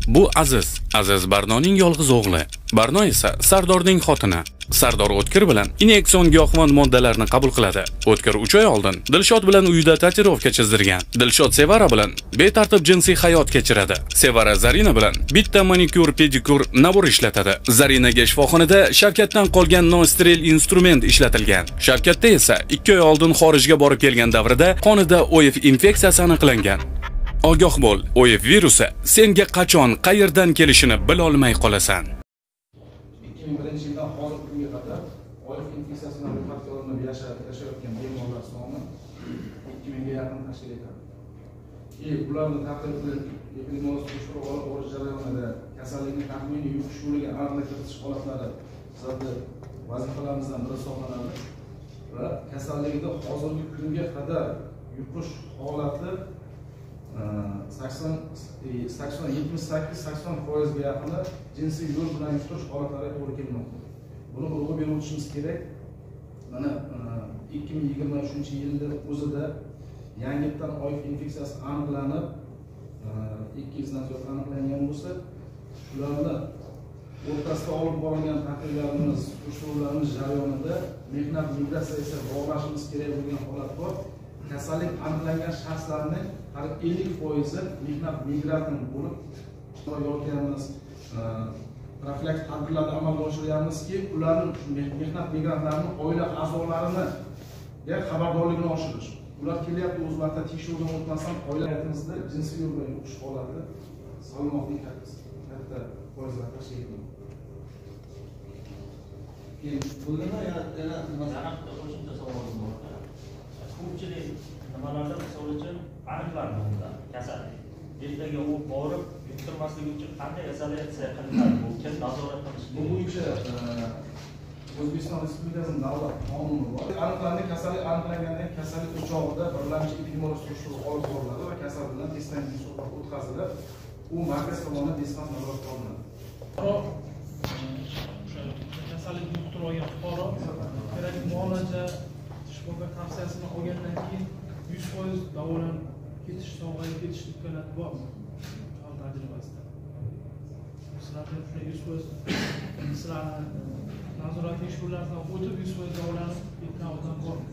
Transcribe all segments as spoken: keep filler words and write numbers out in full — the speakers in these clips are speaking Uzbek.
Bu Aziz. Aziz Barnoning yolg'iz o'g'li. Barno esa Sardorning xotini. Sardor O'tkir bilan inyektsion giyohvand moddalarni qabul qiladi. O'tkir uch oy oldin Dilshod bilan uyida tatuirovka chizdirgan. Dilshod Sevara bilan betartib jinsiy hayot kechiradi. Sevara Zarina bilan bitta manikyur, pedikyur nabor ishlatadi. Zarinaga shifoxonada Shavkatdan qolgan nosteril instrument ishlatilgan. Shavkatda esa ikki oy oldin xorijga borib kelgan davrida qonida O F infeksiyasi aniqlangan. Ogoh bo'l, O F virusi senga qachon, qayerdan kelishini bilolmay qolasan. ikki ming birinchi yildan hozirgi kunga qadar O F infeksiyasi bilan ro'yxatga olinib yashayotgan bemorlar soni ikki mingga yaqin tashkil etadi. E, ularni taqdim qilib, epidemiologik surishtiruv olib borish jarayonida kasallikning taxminiy yuqish yo'liga aniqlik kiritish holatlari bizning vazifalarimizdan biri hisoblanadi va kasallikda hozirgi kunga qadar yuqish holati sakson yetmish sakkiz sakson foizga yaqini jinsiy yo'l bilan yuqish holatlariga to'g'ri kelmoqda. Buni urg'u berib o'tishimiz kerak. Mana ikki ming yigirma uchinchi yilda o'zida yangitdan O F infeksiyasi aniqlanib, ikki yuzdan ziyod aniqlangan bo'lsa, shularni o'rtasida olib borilgan tadbirlarimiz, surishtiruvlarimiz jarayonida mehnat migratsiyasiga bog'lashimiz kerak bo'lgan holat bor. Kasallik aniqlangan shaxslarning har ellik foizi mehnat migranti bo'lib yoryapmiz. Profilaktik tadbirlarni amalga oshiryapmizki, ularning mehnat migrantlarning oila a'zolariga xabardorligini oshirish. Ular kelyapti, o'z vaqtida tekshiruvdan o'tmasdan oilatimizda jinsiy yo'l bilan yuqish holati salmoqli katta foizlar tashkil etmoqda. Keyin bunda yana nima qo'shimcha savolim bor. Ko'pchilik nimalarda misol uchun aniqlandi unda kasallik. Ertaga u borib yuqtirmasligi uchun qanday izolyatsiya qilinadi? Bu kim nazorat qilishi? Bu bo'yicha O'zbekiston Respublikasining davlat qonuni bor. Aniqlangan kasallik aniqlangandan kasallik o'chog'ida birlamchi epidemiologik surishtiruv olib boriladi va kasal bilan testdan suhbat o'tkazilib, u markaz tomonidan testdan nazoratga olinadi. Kasallik yuqtirib olgan fuqaro kerakli muolaja, shifokor tavsiyasini olgandan keyin yuz foiz davolanib ketish, sog'ayib ketish imkoniyati bormi? Hal tajribasida. Sizlarga shunday yuz foiz sizlarni nazorat tekshiruvlaridan o'tib yuz foiz davolanib ketgan odam bormi?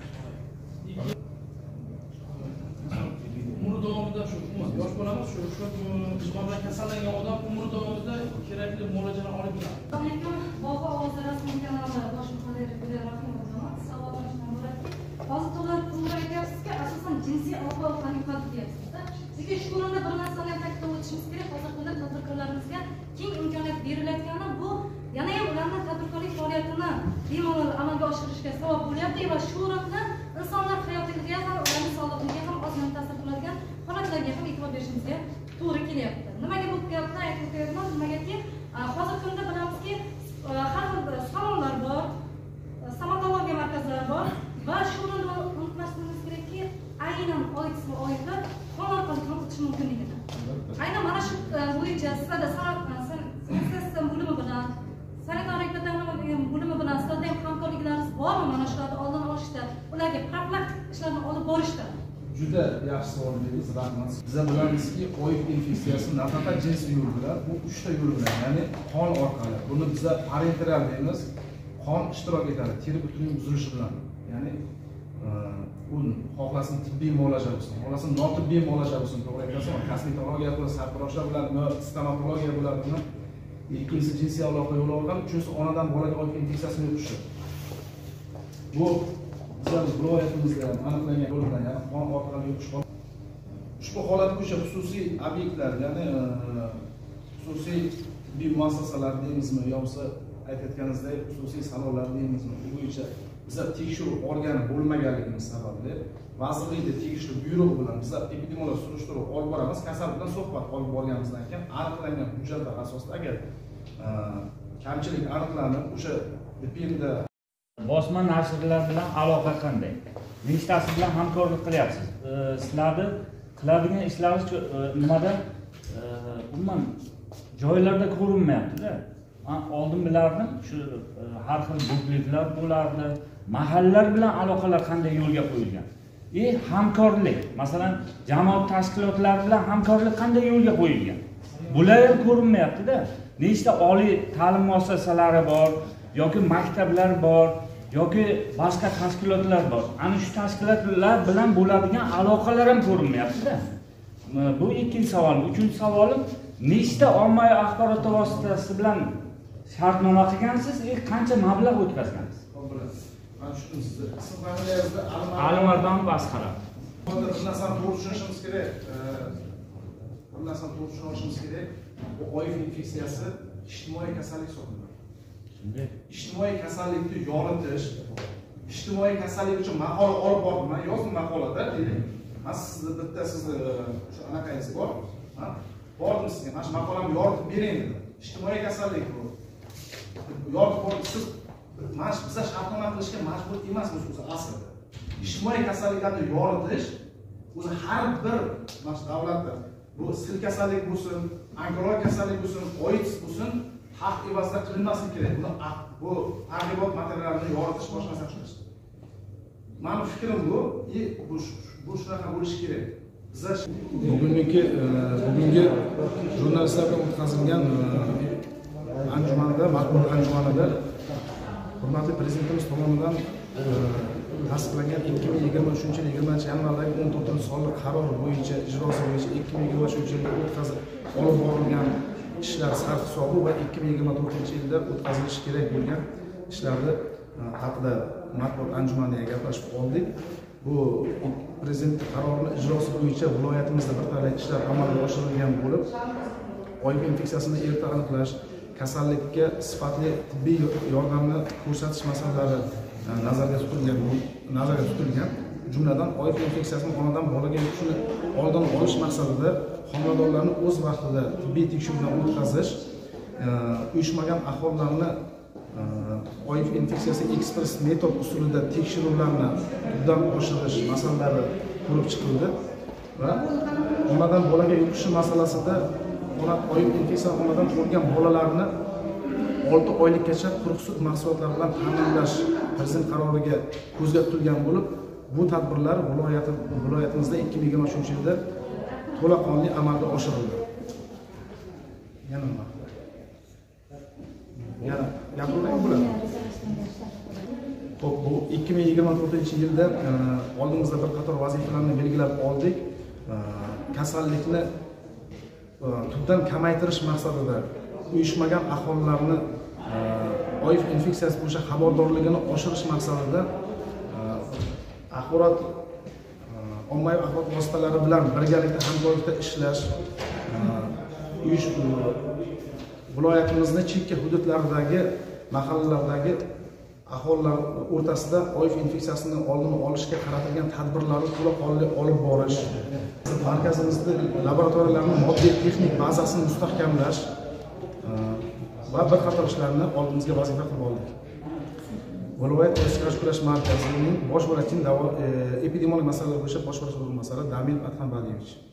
Umr davomida shu yosh bolamiz shu shu jismon bilan kasallangan odam umr davomida kerakli muolajalarni olib keladi. Assalomu alaykum. Bobur ovozi rasmiy kanali bosh muharriri rahmatulloh. Savollardan iboratki, hozir to'g'ri to'g'ri aytyapsizki, asosan jinsiy aloqa qanday deyapsiz-da. Lekin shu o'rinda bir narsani ta'kidlab o'tishimiz kerak. Hozir kunda tadbirkorlarimizga keng imkoniyat berilayotgani bu yana ham ularni tadbirkorlik faoliyatini bemalol amalga oshirishga sabab bo'lyapti va shu o'rinda insonlar hayotiga ham, ularning sog'ligiga ham ozgina ta'sir qiladigan holatlarga ham e'tibor berishimizga to'g'ri kelyapti. Nimaga bu gapni aytib o'tyapman? Nimagaki, hozirgi kunda bilamizki, har xil salonlar bor, stomatologiya markazlari bor va shu o'rinda unutmasligimiz kerakki, aynan oilaviy oilalar qon orqali ham o'tishi mumkinligini. Aynan mana shu bo'yicha sizlarda sanitariya bo'limi bilan, sanitariya bo'limi bilan sizlarda ham hamkorliklarimiz bormi mana shularni oldini olishda, ularga profilaktik ishlarni olib borishda? Juda yaxshi savol berdingiz, rahmat. Biz bilamizki, O F infeksiyasi nafaqat jinsiy yo'l bilan, bu uchta yo'l bilan, ya'ni qon orqali. Buni biz parenteral deymiz. Qon ishtirok etadi, teri butunining buzilishi bilan. Ya'ni u xohlasin tibbiy muolaja bo'lsin, xohlasin notibbiy muolaja bo'lsin, to'g'ri aytasiz, kosmetologiya bo'lsa, sartaroshlar bilan, stomatologiya bo'ladimi? Ikkinchisi jinsiy aloqa yo'li orqali, uchinchisi onadan bolaga O F infeksiyasini yuqishi. Bu bizning viloyatimizda aniqlangan yo'l bilan, ya'ni qon orqali yuqish. Ushbu holat bo'yicha xususiy obyektlar, ya'ni xususiy tibbiy muassasalar deymizmi, yo'qsa aytayotganingizdek xususiy salonlar deymizmi, bu bo'yicha bizlar tekshiruv organi bo'lmaganligimiz sababli vazirlikda tegishli buyruq bilan bizlar epidemiologik surishtiruv olib boramiz. Kasal bilan suhbat olib borganimizdan keyin aniqlangan hujjatlar asosida agar kamchilik aniqlanib, o'sha dependa bosma nashrlar bilan aloqa qanday? Nechtasi bilan hamkorlik qilyapsiz? Sizlarni qiladigan ishlaringiz nimada umuman joylarda ko'rinmayapti-da. Oldin bilardim, shu har xil bukletlar bo'lardi, mahallalar bilan aloqalar qanday yo'lga qo'yilgan? E hamkorlik, masalan, jamoat tashkilotlari bilan hamkorlik qanday yo'lga qo'yilgan? bular ham ko'rinmayapti-da. Nechta oliy ta'lim muassasalari bor yoki maktablar bor yoki boshqa tashkilotlar bor. Ana shu tashkilotlar bilan bo'ladigan aloqalar ham ko'rinmayapti-da. Bu ikkinchi savol. Uchinchi savolim, nechta ommaviy axborot vositasi bilan shartnoma qilgansiz, qancha mablag' o'tkazgansiz? Ben şunu size, isim familiyasida Alimardon Basqarov. Bir narsani to'g'ri tushunishimiz kerak. Bir narsani to'g'ri tushunishimiz kerak. Bu oif infeksiyasi ijtimoiy kasallik hisoblanadi. Shunday. Ijtimoiy kasallikni yoritish, ijtimoiy kasallik uchun maqola olib bordim. Men yozdim maqolada, deylik. Men sizni bitta sizni shu anaqangiz bor. Ha? Bordim sizga, mana shu maqolamni yoritib bering dedim. Ijtimoiy kasallik bu. Yoritib bordim siz Mash bizlar shartnoma qilishga majbur emasmiz o'zi aslida. Ijtimoiy kasalliklarni yoritish o'zi har bir mana davlatda bu sil kasallik bo'lsin, onkolog kasallik bo'lsin, AIDS bo'lsin, haq evazida qilinmasligi kerak. Buni bu targ'ibot materiallarini yoritish boshqa narsa qilish. Mening fikrim bu, bu bu shunaqa bo'lishi kerak. Bizlar bugungi bugungi jurnalistlarga o'tkazilgan anjumanda, matbuot anjumanida hurmatli prezidentimiz tomonidan tasdiqlangan ikki ming yigirma uchinchi yil yigirmanchi yanvardagi o'n to'rtinchi sonli qaror bo'yicha ijrosi bo'yicha ikki ming yigirma uchinchi yilda o'tkazib olib borilgan ishlar sarf hisobi va ikki ming yigirma to'rtinchi yilda o'tkazilishi kerak bo'lgan ishlarni haqida matbuot anjumanida gaplashib oldik. Bu prezident qarorini ijrosi bo'yicha viloyatimizda bir talay ishlar amalga oshirilgan bo'lib, O I V infeksiyasini erta aniqlash, kasallikka sifatli tibbiy yordamni ko'rsatish masalalari nazarda tutilgan, nazarda tutilgan. Jumladan O I V infeksiyasini onadan bolaga yuqishini oldin olish maqsadida homiladorlarni o'z vaqtida tibbiy tekshiruvdan o'tkazish, uyushmagan aholilarni O I V infeksiyasi ekspres metod usulida tekshiruvlarni tubdan oshirish masalalari ko'rib chiqildi va onadan bolaga yuqishi masalasida O I V infeksiyasi onadan tug'ilgan bolalarni olti oylikgacha quruq sut mahsulotlari bilan ta'minlash prezident qaroriga ko'zda tutilgan bo'lib, bu tadbirlar viloyati viloyatimizda ikki ming yigirma uchinchi yilda to'laqonli amalga oshirildi. Yana nima? Yana gapirmang bo'ladi. Xo'p, bu ikki ming yigirma to'rtinchi yilda oldimizda bir qator vazifalarni belgilab oldik. Kasallikni tubdan kamaytirish maqsadida uyushmagan aholilarni O I V infeksiyasi bo'yicha xabardorligini oshirish maqsadida axborot ommaviy axborot vositalari bilan birgalikda hamkorlikda ishlash, uyush viloyatimizning chekka hududlaridagi mahallalardagi aholilar o'rtasida O I V infeksiyasini oldini olishga qaratilgan tadbirlarni to'laqonli olib borish, markazimizda laboratoriyalarning moddiy texnik bazasini mustahkamlash va bir qator ishlarni oldimizga vazifa qilib oldik. Viloyat tezkor kurash markazining bosh vrachning epidemiologik masalalar bo'yicha bosh vrach o'rinbosari Damir Adhambaliyevich.